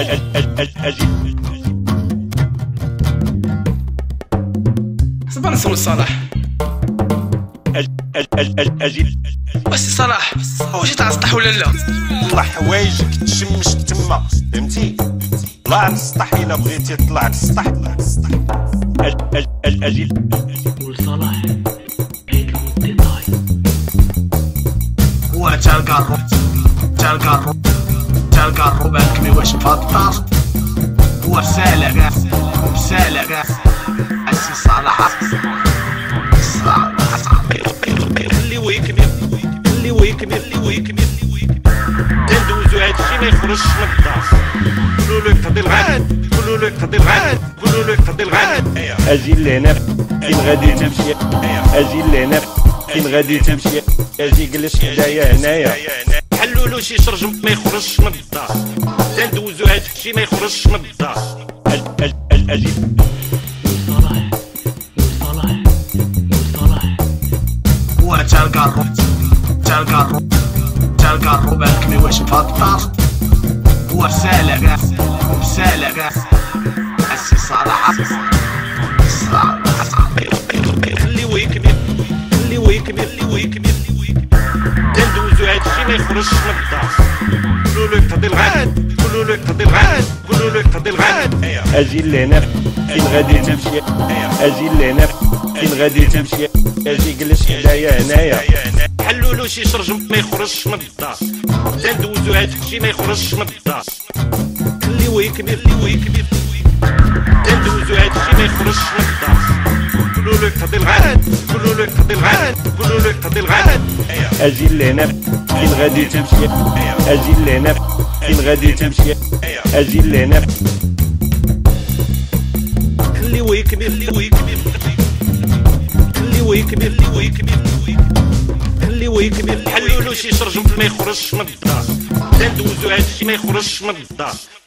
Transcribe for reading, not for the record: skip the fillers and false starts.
صبر نسول صلاح. واسي صلاح واش تعسطح ولا لا؟ طلع حوايجك تشمش تما، فهمتي؟ طلع للسطح الا بغيتي تطلع للسطح. قول صلاح عيد الديتاي. تلقى الرباك مي واش فطر وسالة اسي صلاح اللي ويكمل تندوزو هادشي ما يخرجش من الدار. قولوا له قضي الغد. اجي لهنا فين غادي تمشي، اجي لهنا فين غادي تمشي، اجي جلس حدايا هنايا. حلوا له شي شرج ما يخرجش من الدار. تندوزو هادشي ما يخرجش من الدار. اجي تلقى الرباك مي واش فطر وسالة اسي صلاح اللي ويكمل تندوزو هادشي ما يخرجش من الدار. قولوا له قضي الغد. اجي لهنا فين غادي تمشي، اجي لهنا فين غادي تمشي، اجي جلس حدايا هنايا. حلوا له شي شرج ما يخرجش من الدار. تندوزو هادشي ما يخرجش من الدار. اللي ويكمل تندوزو هادشي ما يخرجش من الدار. قولوا له قضي الغد. اجي لهنا فين غادي تمشي، اجي لهنا فين غادي تمشي، اجي لهنا. اللي ويكمل حلوا له شي شرج ما يخرجش من الدار. تندوزو هادشي ما يخرجش من الدار.